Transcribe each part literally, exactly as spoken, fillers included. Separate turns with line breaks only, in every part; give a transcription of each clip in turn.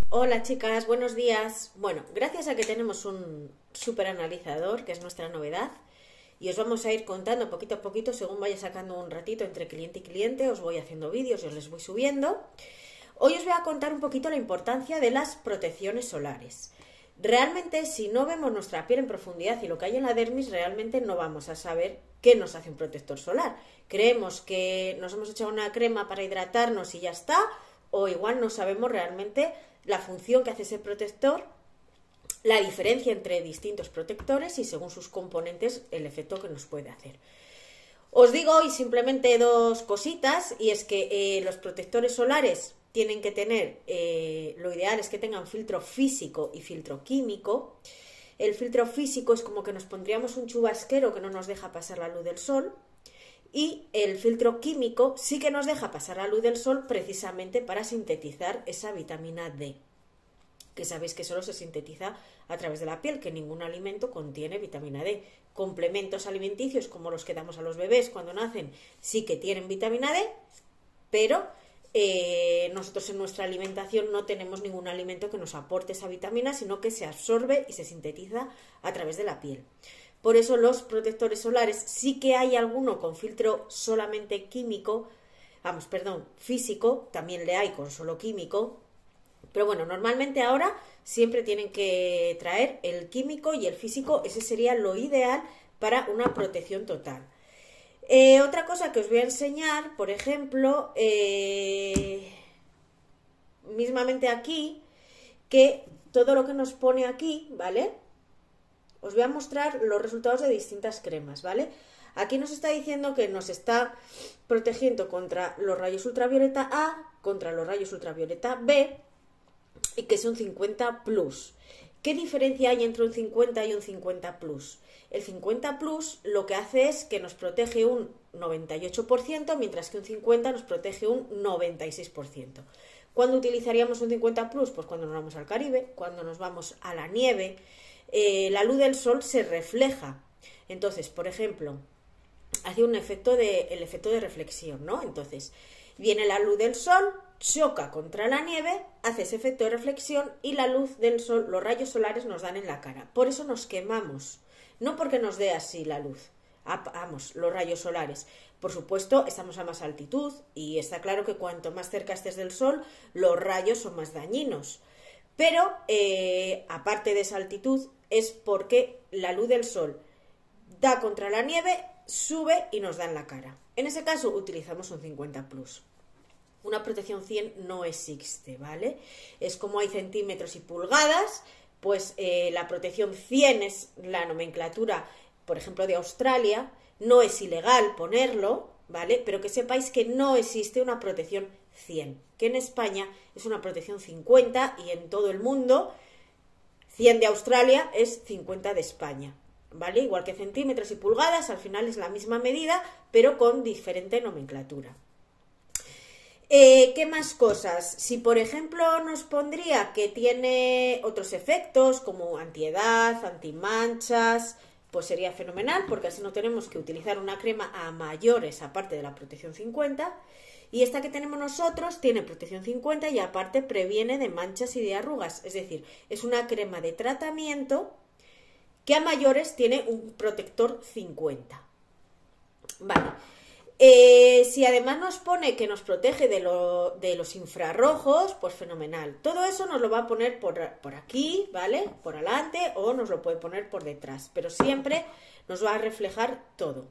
Hola chicas, buenos días. Bueno, gracias a que tenemos un super analizador, que es nuestra novedad, y os vamos a ir contando poquito a poquito, según vaya sacando un ratito entre cliente y cliente, os voy haciendo vídeos y os les voy subiendo. Hoy os voy a contar un poquito la importancia de las protecciones solares. Realmente, si no vemos nuestra piel en profundidad y lo que hay en la dermis, realmente no vamos a saber qué nos hace un protector solar. Creemos que nos hemos echado una crema para hidratarnos y ya está, o igual no sabemos realmente la función que hace ese protector, la diferencia entre distintos protectores y según sus componentes el efecto que nos puede hacer. Os digo hoy simplemente dos cositas, y es que eh, los protectores solares tienen que tener, eh, lo ideal es que tengan filtro físico y filtro químico. El filtro físico es como que nos pondríamos un chubasquero que no nos deja pasar la luz del sol, y el filtro químico sí que nos deja pasar la luz del sol precisamente para sintetizar esa vitamina D, que sabéis que solo se sintetiza a través de la piel, que ningún alimento contiene vitamina D. Complementos alimenticios como los que damos a los bebés cuando nacen sí que tienen vitamina D, pero eh, nosotros en nuestra alimentación no tenemos ningún alimento que nos aporte esa vitamina, sino que se absorbe y se sintetiza a través de la piel. Por eso los protectores solares, sí que hay alguno con filtro solamente químico, vamos, perdón, físico, también le hay con solo químico, pero bueno, normalmente ahora siempre tienen que traer el químico y el físico, ese sería lo ideal para una protección total. Eh, otra cosa que os voy a enseñar, por ejemplo, eh, mismamente aquí, que todo lo que nos pone aquí, ¿vale? Os voy a mostrar los resultados de distintas cremas, ¿vale? Aquí nos está diciendo que nos está protegiendo contra los rayos ultravioleta A, contra los rayos ultravioleta B, y que es un cincuenta plus. ¿Qué diferencia hay entre un cincuenta y un cincuenta plus? El cincuenta plus lo que hace es que nos protege un noventa y ocho por ciento, mientras que un cincuenta nos protege un noventa y seis por ciento. ¿Cuándo utilizaríamos un cincuenta plus? Pues cuando nos vamos al Caribe, cuando nos vamos a la nieve. Eh, la luz del sol se refleja. Entonces, por ejemplo, hace un efecto de, el efecto de reflexión, ¿no? Entonces, viene la luz del sol, choca contra la nieve, hace ese efecto de reflexión y la luz del sol, los rayos solares nos dan en la cara. Por eso nos quemamos, no porque nos dé así la luz, vamos, los rayos solares. Por supuesto, estamos a más altitud y está claro que cuanto más cerca estés del sol, los rayos son más dañinos. Pero, eh, aparte de esa altitud, es porque la luz del sol da contra la nieve, sube y nos da en la cara. En ese caso utilizamos un cincuenta plus. Una protección cien no existe, ¿vale? Es como hay centímetros y pulgadas, pues eh, la protección cien es la nomenclatura, por ejemplo, de Australia. No es ilegal ponerlo, ¿vale? Pero que sepáis que no existe una protección cien, que en España es una protección cincuenta y en todo el mundo cien de Australia es cincuenta de España, ¿vale? Igual que centímetros y pulgadas, al final es la misma medida, pero con diferente nomenclatura. Eh, ¿Qué más cosas? Si por ejemplo nos pondría que tiene otros efectos como antiedad, antimanchas, pues sería fenomenal, porque así no tenemos que utilizar una crema a mayores aparte de la protección cincuenta. Y esta que tenemos nosotros tiene protección cincuenta y aparte previene de manchas y de arrugas. Es decir, es una crema de tratamiento que a mayores tiene un protector cincuenta. Vale. Eh, si además nos pone que nos protege de, lo, de los infrarrojos, pues fenomenal. Todo eso nos lo va a poner por, por aquí, ¿vale? Por adelante, o nos lo puede poner por detrás. Pero siempre nos va a reflejar todo.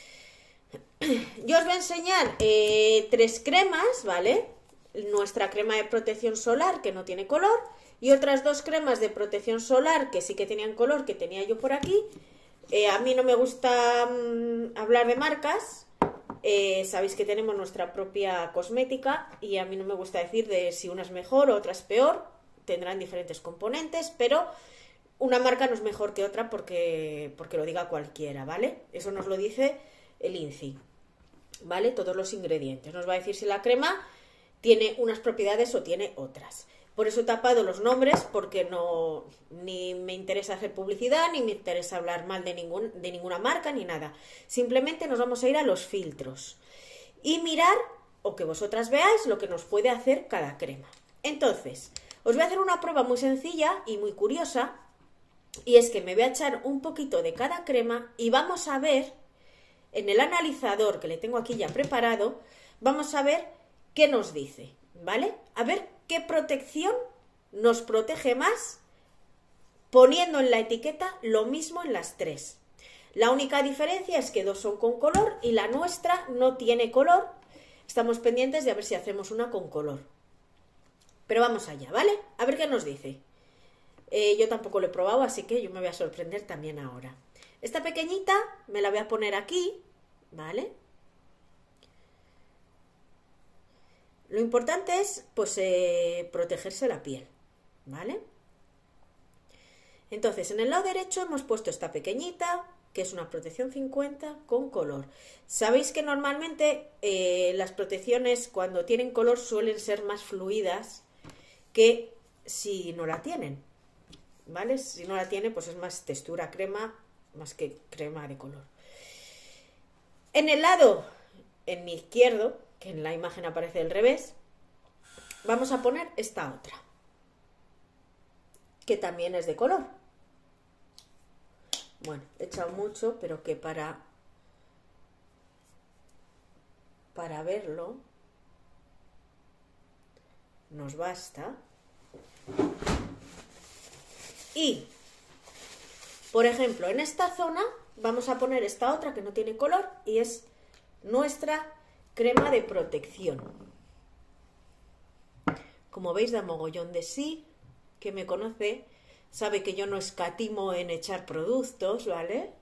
Yo os voy a enseñar eh, tres cremas, ¿vale? Nuestra crema de protección solar, que no tiene color, y otras dos cremas de protección solar que sí que tenían color, que tenía yo por aquí. Eh, a mí no me gusta mmm, hablar de marcas. Eh, sabéis que tenemos nuestra propia cosmética y a mí no me gusta decir de si una es mejor o otra es peor. Tendrán diferentes componentes, pero una marca no es mejor que otra porque, porque lo diga cualquiera, ¿vale? Eso nos lo dice el INCI, ¿vale? Todos los ingredientes. Nos va a decir si la crema tiene unas propiedades o tiene otras. Por eso he tapado los nombres, porque no ni me interesa hacer publicidad, ni me interesa hablar mal de, ningún, de ninguna marca, ni nada. Simplemente nos vamos a ir a los filtros y mirar, o que vosotras veáis, lo que nos puede hacer cada crema. Entonces, Os voy a hacer una prueba muy sencilla y muy curiosa, y es que me voy a echar un poquito de cada crema y vamos a ver, en el analizador que le tengo aquí ya preparado, vamos a ver qué nos dice, ¿vale? A ver qué protección nos protege más poniendo en la etiqueta lo mismo en las tres. La única diferencia es que dos son con color y la nuestra no tiene color. Estamos pendientes de a ver si hacemos una con color. Pero vamos allá, ¿vale? A ver qué nos dice. Eh, yo tampoco lo he probado, así que yo me voy a sorprender también ahora. Esta pequeñita me la voy a poner aquí, ¿vale? Lo importante es, pues, eh, protegerse la piel, ¿vale? Entonces, en el lado derecho hemos puesto esta pequeñita, que es una protección cincuenta con color. Sabéis que normalmente eh, las protecciones cuando tienen color suelen ser más fluidas que si no la tienen, ¿vale? Si no la tiene, pues es más textura crema, más que crema de color. En el lado, en mi izquierdo, que en la imagen aparece al revés, vamos a poner esta otra, que también es de color. Bueno, he echado mucho, pero que para, para verlo nos basta. Y, por ejemplo, en esta zona vamos a poner esta otra que no tiene color y es nuestra crema de protección. Como veis, da mogollón de sí, que me conoce sabe que yo no escatimo en echar productos, ¿vale?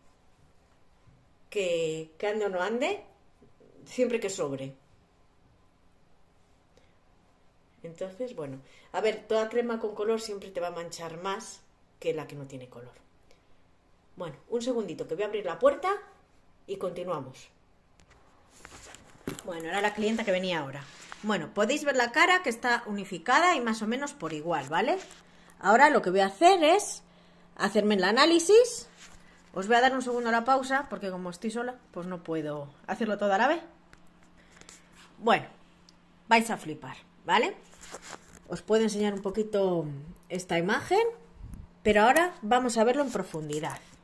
Que, que ande o no ande, siempre que sobre. Entonces, bueno, a ver, toda crema con color siempre te va a manchar más que la que no tiene color. Bueno, un segundito que voy a abrir la puerta y continuamos. Bueno, era la clienta que venía ahora. Bueno, podéis ver la cara que está unificada y más o menos por igual, ¿vale? Ahora lo que voy a hacer es hacerme el análisis. Os voy a dar un segundo a la pausa porque como estoy sola, pues no puedo hacerlo todo a la vez. Bueno, vais a flipar, ¿vale? Os puedo enseñar un poquito esta imagen, pero ahora vamos a verlo en profundidad.